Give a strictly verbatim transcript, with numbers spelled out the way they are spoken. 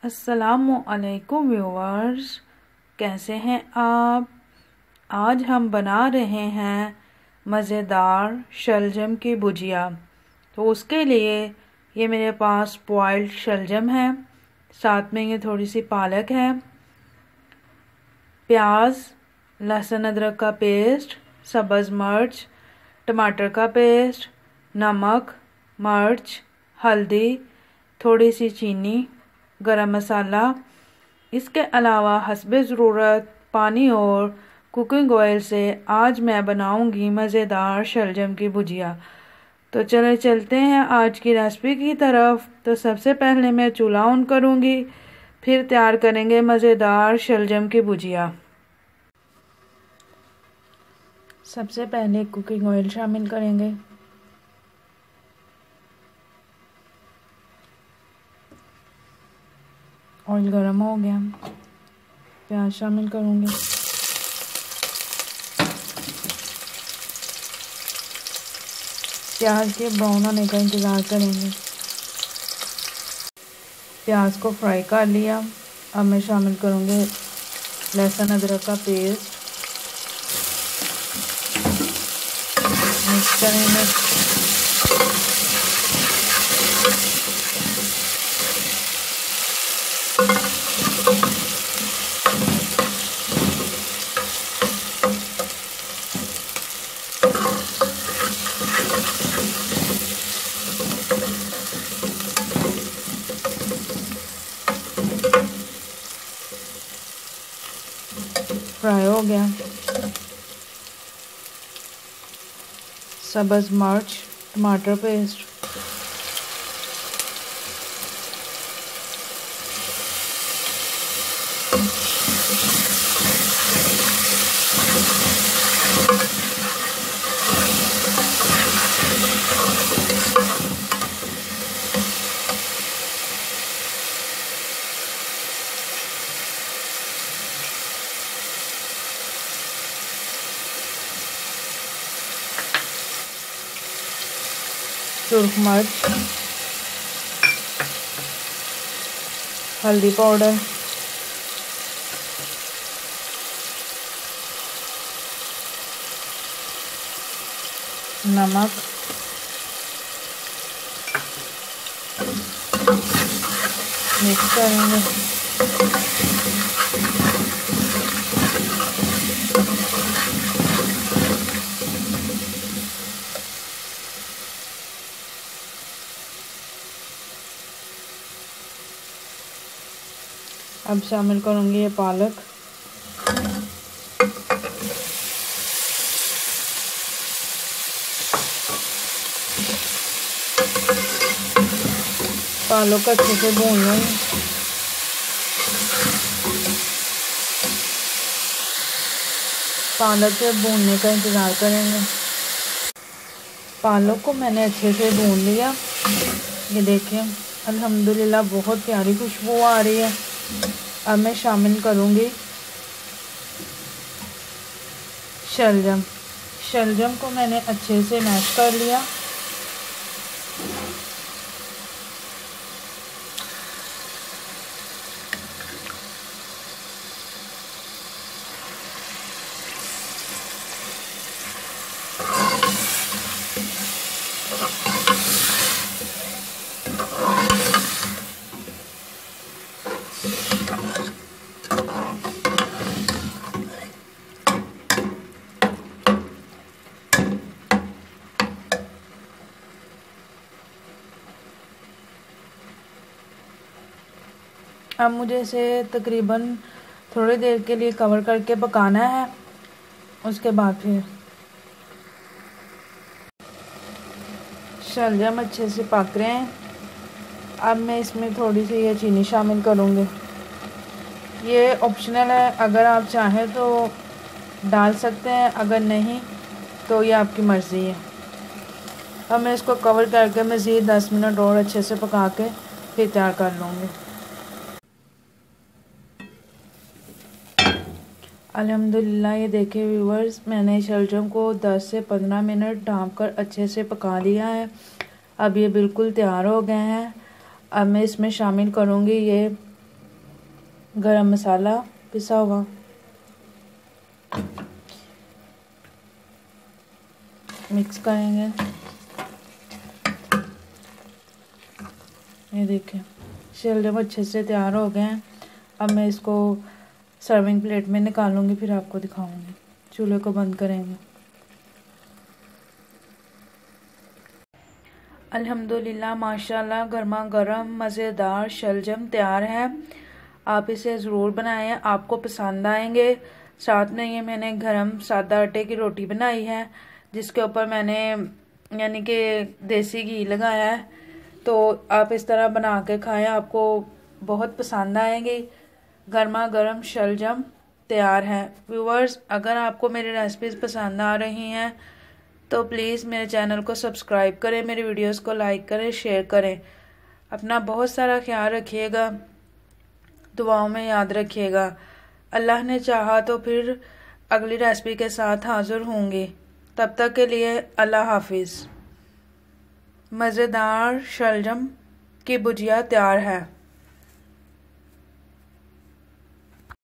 अस्सलामुअलैकुम व्यूअर्स, कैसे हैं आप। आज हम बना रहे हैं मज़ेदार शलजम की भुजिया। तो उसके लिए ये मेरे पास बॉइल्ड शलजम है, साथ में ये थोड़ी सी पालक है, प्याज, लहसुन अदरक का पेस्ट, सब्ज़ मिर्च, टमाटर का पेस्ट, नमक, मिर्च, हल्दी, थोड़ी सी चीनी, गरम मसाला। इसके अलावा हस्बे ज़रूरत पानी और कुकिंग ऑयल से आज मैं बनाऊंगी मज़ेदार शलजम की भुजिया। तो चले चलते हैं आज की रेसिपी की तरफ। तो सबसे पहले मैं चूल्हा ऑन करूंगी, फिर तैयार करेंगे मज़ेदार शलजम की भुजिया। सबसे पहले कुकिंग ऑयल शामिल करेंगे। ऑयल गर्म हो गया, प्याज शामिल करूंगी। प्याज के ब्राउन होने का इंतज़ार करेंगे। प्याज को फ्राई कर लिया। अब मैं शामिल करूंगी लहसुन अदरक का पेस्ट, मिक्स करेंगे। फ्राई हो गया। सब्ज़ मिर्च, टमाटर पेस्ट, सुर्ख मिर्च, हल्दी पाउडर, नमक, मिक्स करेंगे। अब शामिल करूंगी ये पालक, पालक अच्छे से भून लूंगी। पालक के भूनने का इंतज़ार करेंगे। पालक को मैंने अच्छे से भून लिया। ये देखिए अल्हम्दुलिल्लाह बहुत प्यारी खुशबू आ रही है। अब मैं शामिल करूंगी शलजम। शलजम को मैंने अच्छे से मैश कर लिया। अब मुझे इसे तकरीबन थोड़ी देर के लिए कवर करके पकाना है। उसके बाद फिर शलजम अच्छे से पक रहे हैं। अब मैं इसमें थोड़ी सी ये चीनी शामिल करूँगी। ये ऑप्शनल है, अगर आप चाहें तो डाल सकते हैं, अगर नहीं तो ये आपकी मर्ज़ी है। अब मैं इसको कवर करके मज़ीद दस मिनट और अच्छे से पका के फिर तैयार कर लूँगी। अल्हम्दुलिल्लाह ये देखिए व्यूवर्स, मैंने शलजम को दस से पंद्रह मिनट ढाँप कर अच्छे से पका लिया है। अब ये बिल्कुल तैयार हो गए हैं। अब मैं इसमें शामिल करूँगी ये गरम मसाला पिसा हुआ, मिक्स करेंगे। ये देखिए शलजम अच्छे से तैयार हो गए हैं। अब मैं इसको सर्विंग प्लेट में निकालूंगी, फिर आपको दिखाऊंगी। चूल्हे को बंद करेंगे। अल्हम्दुलिल्लाह माशाल्लाह गर्मा गर्म मज़ेदार शलजम तैयार है। आप इसे ज़रूर बनाएं, आपको पसंद आएंगे। साथ में ये मैंने गरम सादा आटे की रोटी बनाई है, जिसके ऊपर मैंने यानी कि देसी घी लगाया है। तो आप इस तरह बना के खाएं, आपको बहुत पसंद आएंगी। गर्मा गर्म शलजम तैयार है। व्यूअर्स, अगर आपको मेरी रेसिपीज़ पसंद आ रही हैं तो प्लीज़ मेरे चैनल को सब्सक्राइब करें, मेरी वीडियोस को लाइक करें, शेयर करें। अपना बहुत सारा ख्याल रखिएगा, दुआओं में याद रखिएगा। अल्लाह ने चाहा तो फिर अगली रेसिपी के साथ हाजिर होंगे। तब तक के लिए अल्लाह हाफिज़। मज़ेदार शलजम की भुजिया तैयार है।